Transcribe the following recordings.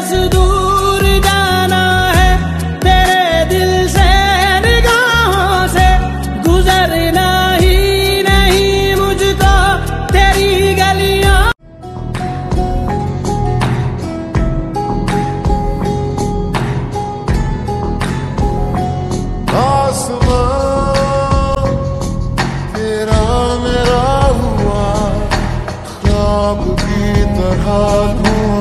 बस दूर जाना है तेरे दिल से, निगाहों से गुजरना ही नहीं मुझको तेरी गलियां। तेरा मेरा हुआ ख्वाब की तरह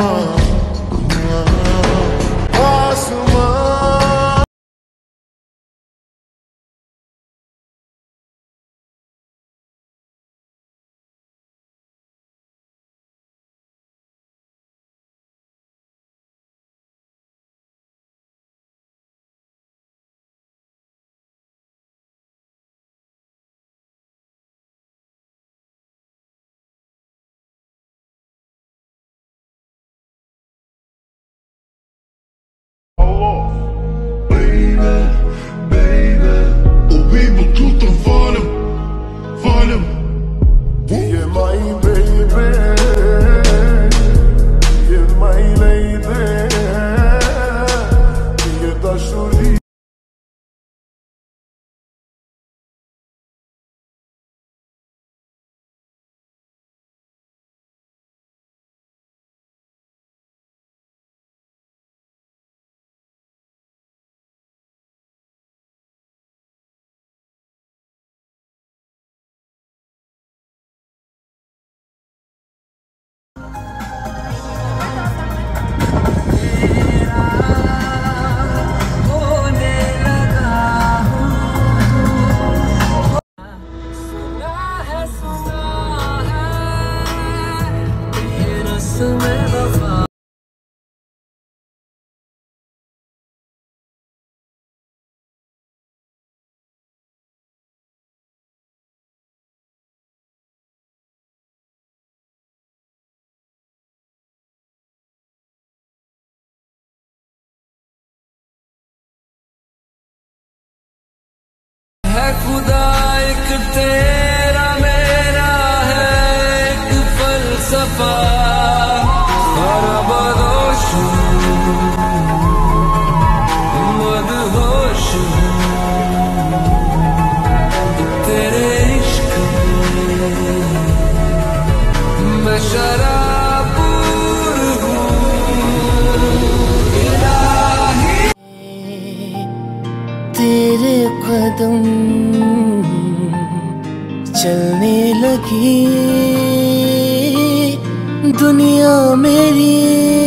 है खुदा एक तेरा मेरा है एक फलसफा और बदोश मदहोश तेरे इश्क में मैं शराबूर हूँ इलाही। तेरे कदम चलने लगी दुनिया मेरी,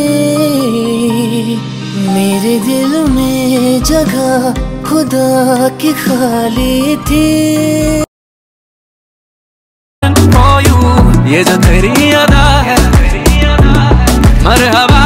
मेरे दिल में जगह खुदा की खाली थी। ये जो तेरी अदा है मरहबा